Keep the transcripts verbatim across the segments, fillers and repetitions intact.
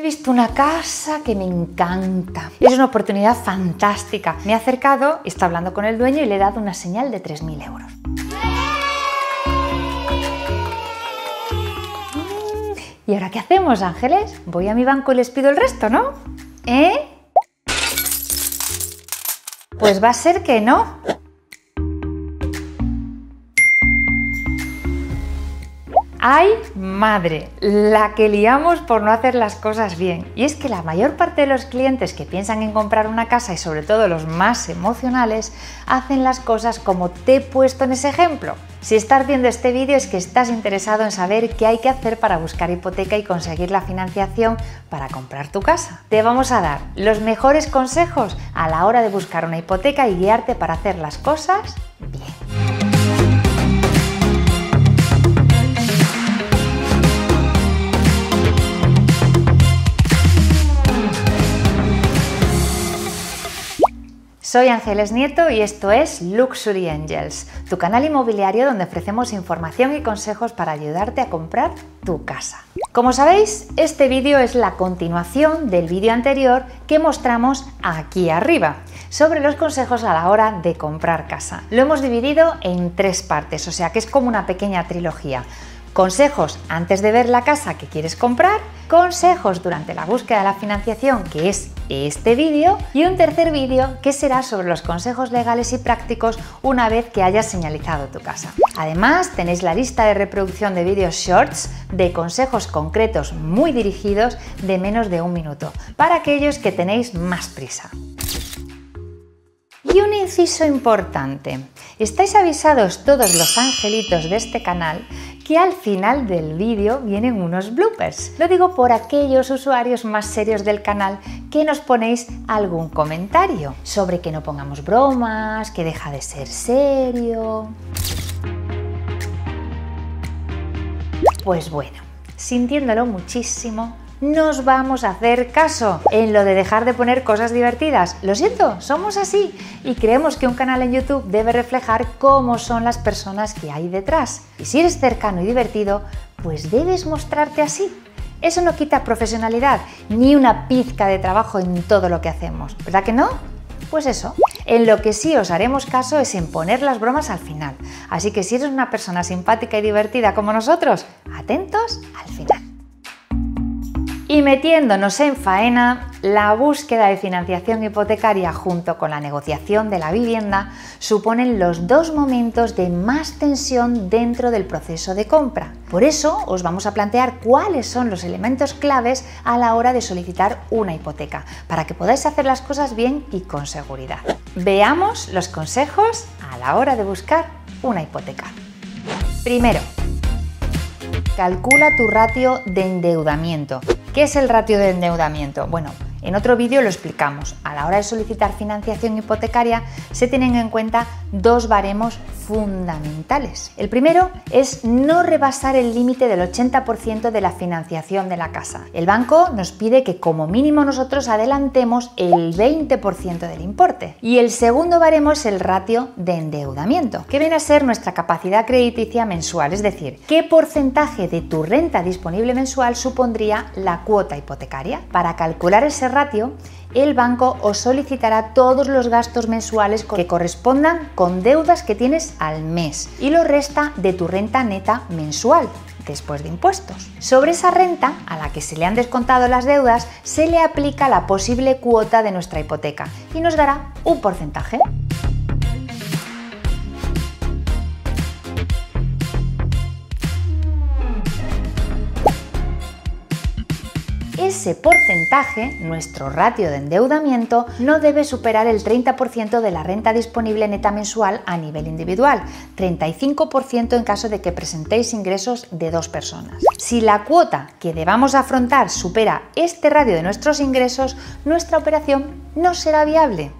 visto una casa que me encanta. Es una oportunidad fantástica. Me he acercado, está hablando con el dueño y le he dado una señal de tres mil euros. ¿Y ahora qué hacemos, Ángeles? Voy a mi banco y les pido el resto, ¿no? ¿Eh? Pues va a ser que no. ¡Ay, madre! La que liamos por no hacer las cosas bien. Y es que la mayor parte de los clientes que piensan en comprar una casa, y sobre todo los más emocionales, hacen las cosas como te he puesto en ese ejemplo. Si estás viendo este vídeo es que estás interesado en saber qué hay que hacer para buscar hipoteca y conseguir la financiación para comprar tu casa. Te vamos a dar los mejores consejos a la hora de buscar una hipoteca y guiarte para hacer las cosas bien. Soy Ángeles Nieto y esto es Luxury Angels, tu canal inmobiliario donde ofrecemos información y consejos para ayudarte a comprar tu casa. Como sabéis, este vídeo es la continuación del vídeo anterior que mostramos aquí arriba, sobre los consejos a la hora de comprar casa. Lo hemos dividido en tres partes, o sea que es como una pequeña trilogía. Consejos antes de ver la casa que quieres comprar, consejos durante la búsqueda de la financiación, que es este vídeo, y un tercer vídeo que será sobre los consejos legales y prácticos una vez que hayas señalizado tu casa. Además, tenéis la lista de reproducción de vídeos shorts de consejos concretos muy dirigidos de menos de un minuto, para aquellos que tenéis más prisa. Y un inciso importante, estáis avisados todos los angelitos de este canal que al final del vídeo vienen unos bloopers. Lo digo por aquellos usuarios más serios del canal que nos ponéis algún comentario sobre que no pongamos bromas, que deja de ser serio. Pues bueno, sintiéndolo muchísimo, nos vamos a hacer caso en lo de dejar de poner cosas divertidas. Lo siento, somos así y creemos que un canal en YouTube debe reflejar cómo son las personas que hay detrás. Y si eres cercano y divertido, pues debes mostrarte así. Eso no quita profesionalidad ni una pizca de trabajo en todo lo que hacemos, ¿verdad que no? Pues eso, en lo que sí os haremos caso es en poner las bromas al final. Así que si eres una persona simpática y divertida como nosotros, atentos al final. Y metiéndonos en faena, la búsqueda de financiación hipotecaria junto con la negociación de la vivienda suponen los dos momentos de más tensión dentro del proceso de compra. Por eso os vamos a plantear cuáles son los elementos claves a la hora de solicitar una hipoteca, para que podáis hacer las cosas bien y con seguridad. Veamos los consejos a la hora de buscar una hipoteca. Primero, calcula tu ratio de endeudamiento. ¿Qué es el ratio de endeudamiento? Bueno, en otro vídeo lo explicamos. A la hora de solicitar financiación hipotecaria se tienen en cuenta dos baremos fundamentales. El primero es no rebasar el límite del ochenta por ciento de la financiación de la casa. El banco nos pide que como mínimo nosotros adelantemos el veinte por ciento del importe. Y el segundo baremo es el ratio de endeudamiento, que viene a ser nuestra capacidad crediticia mensual, es decir, qué porcentaje de tu renta disponible mensual supondría la cuota hipotecaria. Para calcular ese ratio, el banco os solicitará todos los gastos mensuales que correspondan con deudas que tienes al mes y lo resta de tu renta neta mensual después de impuestos. Sobre esa renta, a la que se le han descontado las deudas, se le aplica la posible cuota de nuestra hipoteca y nos dará un porcentaje. Ese porcentaje, nuestro ratio de endeudamiento, no debe superar el treinta por ciento de la renta disponible neta mensual a nivel individual, treinta y cinco por ciento en caso de que presentéis ingresos de dos personas. Si la cuota que debamos afrontar supera este radio de nuestros ingresos, nuestra operación no será viable.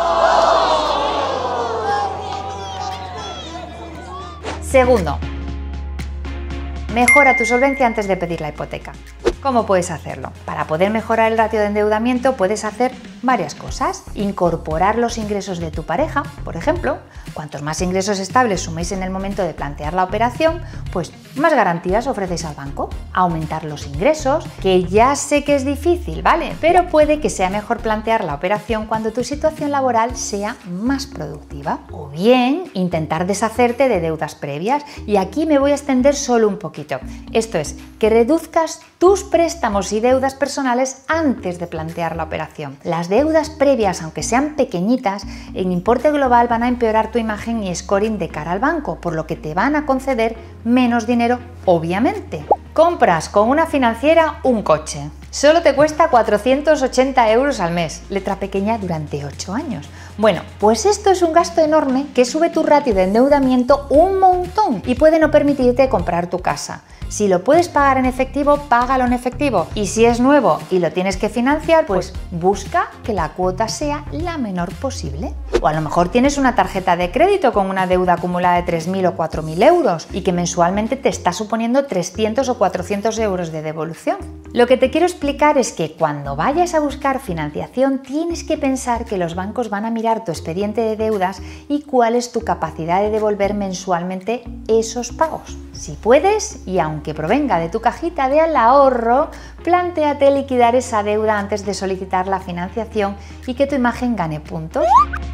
Segundo, mejora tu solvencia antes de pedir la hipoteca. ¿Cómo puedes hacerlo? Para poder mejorar el ratio de endeudamiento puedes hacer varias cosas. Incorporar los ingresos de tu pareja, por ejemplo. Cuantos más ingresos estables suméis en el momento de plantear la operación, pues más garantías ofrecéis al banco. Aumentar los ingresos, que ya sé que es difícil, ¿vale? Pero puede que sea mejor plantear la operación cuando tu situación laboral sea más productiva. O bien, intentar deshacerte de deudas previas. Y aquí me voy a extender solo un poquito. Esto es, que reduzcas tus préstamos y deudas personales antes de plantear la operación. Las deudas previas, aunque sean pequeñitas, en importe global van a empeorar tu imagen y scoring de cara al banco, por lo que te van a conceder menos dinero, obviamente. Compras con una financiera un coche. Solo te cuesta cuatrocientos ochenta euros al mes, letra pequeña durante ocho años. Bueno, pues esto es un gasto enorme que sube tu ratio de endeudamiento un montón y puede no permitirte comprar tu casa. Si lo puedes pagar en efectivo, págalo en efectivo. Y si es nuevo y lo tienes que financiar, pues busca que la cuota sea la menor posible. O a lo mejor tienes una tarjeta de crédito con una deuda acumulada de tres mil o cuatro mil euros y que mensualmente te está suponiendo trescientos o cuatrocientos euros de devolución. Lo que te quiero explicar es que cuando vayas a buscar financiación tienes que pensar que los bancos van a mirar tu expediente de deudas y cuál es tu capacidad de devolver mensualmente esos pagos. Si puedes, y aunque provenga de tu cajita de al ahorro, plantéate liquidar esa deuda antes de solicitar la financiación y que tu imagen gane puntos.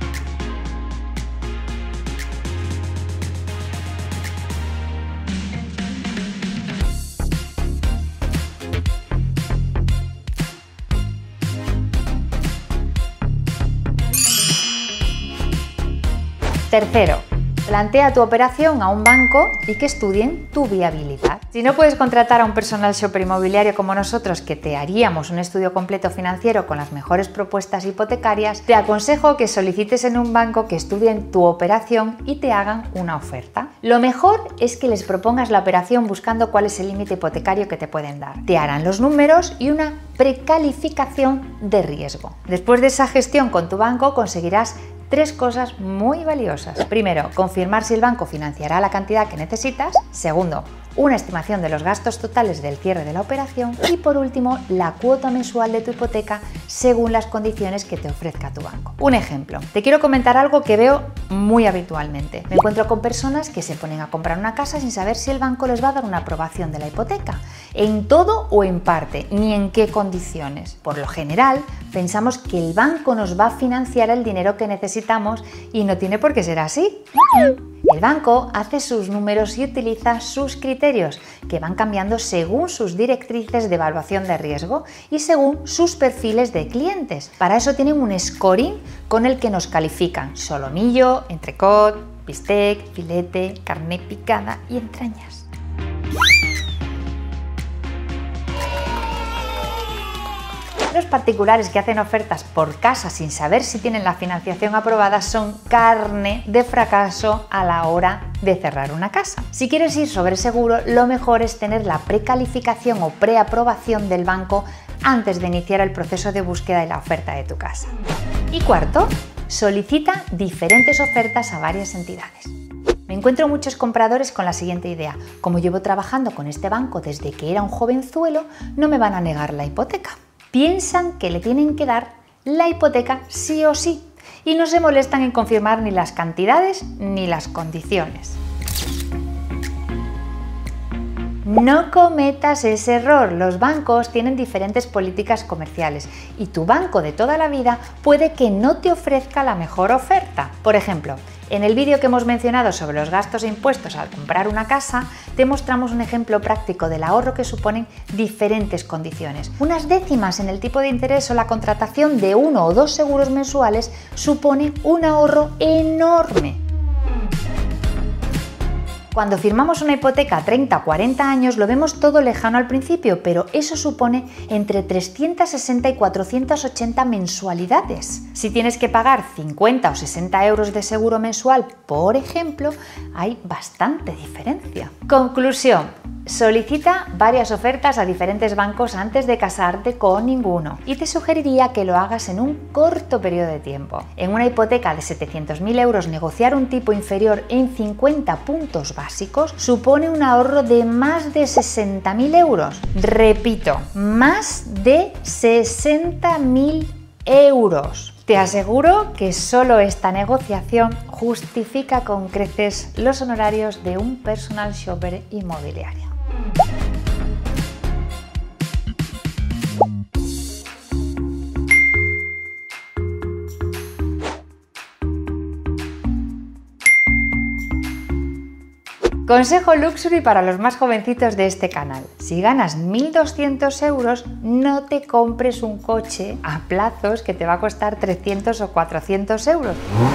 Tercero, plantea tu operación a un banco y que estudien tu viabilidad. Si no puedes contratar a un personal shopper inmobiliario como nosotros, que te haríamos un estudio completo financiero con las mejores propuestas hipotecarias, te aconsejo que solicites en un banco que estudien tu operación y te hagan una oferta. Lo mejor es que les propongas la operación buscando cuál es el límite hipotecario que te pueden dar. Te harán los números y una precalificación de riesgo. Después de esa gestión con tu banco conseguirás tres cosas muy valiosas. Primero, confirmar si el banco financiará la cantidad que necesitas. Segundo, una estimación de los gastos totales del cierre de la operación. Y por último, la cuota mensual de tu hipoteca según las condiciones que te ofrezca tu banco. Un ejemplo, te quiero comentar algo que veo muy habitualmente. Me encuentro con personas que se ponen a comprar una casa sin saber si el banco les va a dar una aprobación de la hipoteca, en todo o en parte, ni en qué condiciones. Por lo general, pensamos que el banco nos va a financiar el dinero que necesitamos y no tiene por qué ser así. El banco hace sus números y utiliza sus criterios, que van cambiando según sus directrices de evaluación de riesgo y según sus perfiles de clientes. Para eso tienen un scoring con el que nos califican solomillo, entrecot, bistec, filete, carne picada y entrañas. Los particulares que hacen ofertas por casa sin saber si tienen la financiación aprobada son carne de fracaso a la hora de cerrar una casa. Si quieres ir sobre seguro, lo mejor es tener la precalificación o preaprobación del banco antes de iniciar el proceso de búsqueda de la oferta de tu casa. Y cuarto, solicita diferentes ofertas a varias entidades. Me encuentro muchos compradores con la siguiente idea: como llevo trabajando con este banco desde que era un jovenzuelo, no me van a negar la hipoteca. Piensan que le tienen que dar la hipoteca sí o sí y no se molestan en confirmar ni las cantidades ni las condiciones. No cometas ese error. Los bancos tienen diferentes políticas comerciales y tu banco de toda la vida puede que no te ofrezca la mejor oferta. Por ejemplo, en el vídeo que hemos mencionado sobre los gastos e impuestos al comprar una casa, te mostramos un ejemplo práctico del ahorro que suponen diferentes condiciones. Unas décimas en el tipo de interés o la contratación de uno o dos seguros mensuales supone un ahorro enorme. Cuando firmamos una hipoteca a treinta o cuarenta años lo vemos todo lejano al principio, pero eso supone entre trescientos sesenta y cuatrocientos ochenta mensualidades. Si tienes que pagar cincuenta o sesenta euros de seguro mensual, por ejemplo, hay bastante diferencia. Conclusión: solicita varias ofertas a diferentes bancos antes de casarte con ninguno y te sugeriría que lo hagas en un corto periodo de tiempo. En una hipoteca de setecientos mil euros, negociar un tipo inferior en cincuenta puntos básicos supone un ahorro de más de sesenta mil euros. Repito, más de sesenta mil euros. Te aseguro que solo esta negociación justifica con creces los honorarios de un personal shopper inmobiliario. Consejo Luxury para los más jovencitos de este canal. Si ganas mil doscientos euros, no te compres un coche a plazos que te va a costar trescientos o cuatrocientos euros.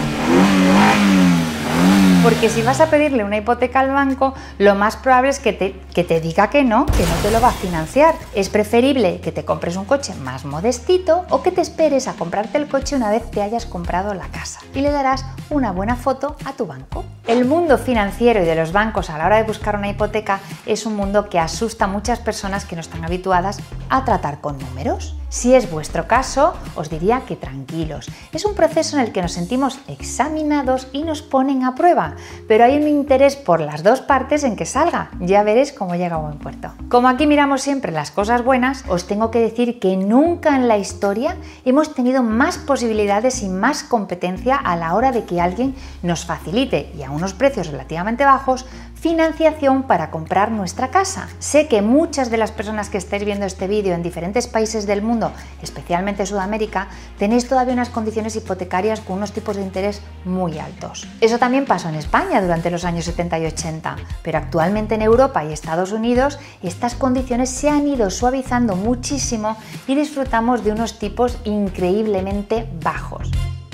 Porque si vas a pedirle una hipoteca al banco, lo más probable es que te, que te diga que no, que no te lo va a financiar. Es preferible que te compres un coche más modestito o que te esperes a comprarte el coche una vez te hayas comprado la casa y le darás una buena foto a tu banco. El mundo financiero y de los bancos a la hora de buscar una hipoteca es un mundo que asusta a muchas personas que no están habituadas a tratar con números. Si es vuestro caso, os diría que tranquilos. Es un proceso en el que nos sentimos examinados y nos ponen a prueba, pero hay un interés por las dos partes en que salga. Ya veréis cómo llega a buen puerto. Como aquí miramos siempre las cosas buenas, os tengo que decir que nunca en la historia hemos tenido más posibilidades y más competencia a la hora de que alguien nos facilite, y a unos precios relativamente bajos, financiación para comprar nuestra casa. Sé que muchas de las personas que estáis viendo este vídeo en diferentes países del mundo, especialmente Sudamérica, tenéis todavía unas condiciones hipotecarias con unos tipos de interés muy altos. Eso también pasó en España durante los años setenta y ochenta, pero actualmente en Europa y Estados Unidos estas condiciones se han ido suavizando muchísimo y disfrutamos de unos tipos increíblemente bajos.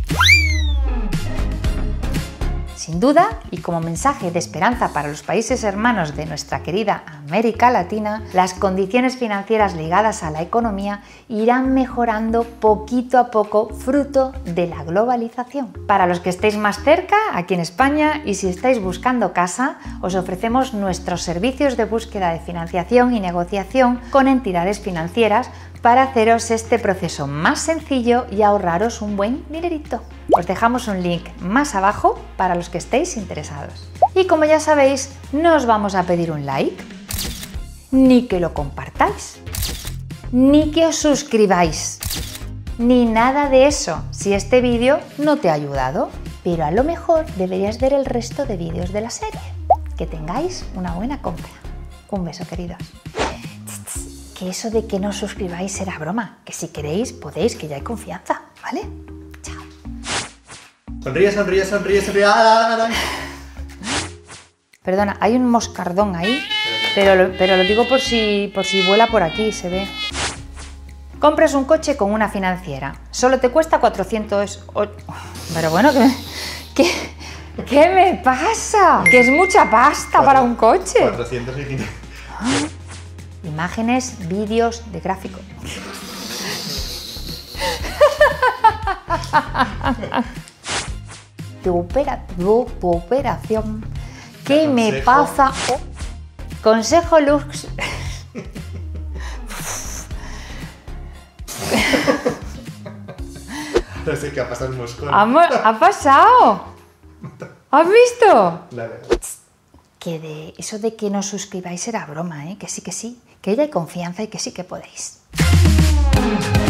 Sin duda, y como mensaje de esperanza para los países hermanos de nuestra querida América Latina, las condiciones financieras ligadas a la economía irán mejorando poquito a poco fruto de la globalización. Para los que estéis más cerca, aquí en España, y si estáis buscando casa, os ofrecemos nuestros servicios de búsqueda de financiación y negociación con entidades financieras para haceros este proceso más sencillo y ahorraros un buen dinerito. Os dejamos un link más abajo para los que estéis interesados. Y como ya sabéis, no os vamos a pedir un like, ni que lo compartáis, ni que os suscribáis, ni nada de eso si este vídeo no te ha ayudado, pero a lo mejor deberías ver el resto de vídeos de la serie. Que tengáis una buena compra. Un beso, queridos. Que eso de que no os suscribáis será broma, que si queréis podéis, que ya hay confianza, ¿vale? Chao. Sonríe, sonríe, sonríe, sonríe. Perdona, hay un moscardón ahí, pero lo, pero lo digo por si, por si vuela por aquí, se ve. Compras un coche con una financiera, solo te cuesta cuatrocientos... Pero bueno, ¿qué, qué, qué me pasa? Que es mucha pasta para un coche. cuatrocientos y quinientos. Imágenes, vídeos de gráfico. Tu, opera, tu, tu operación. ¿Qué me pasa? Oh. Consejo Lux. No sé qué ha pasado el moscón. ¿Ha pasado? ¿Has visto? La verdad. Que de eso de que no suscribáis era broma, ¿eh? Que sí, que sí, que ya hay confianza y que sí que podéis.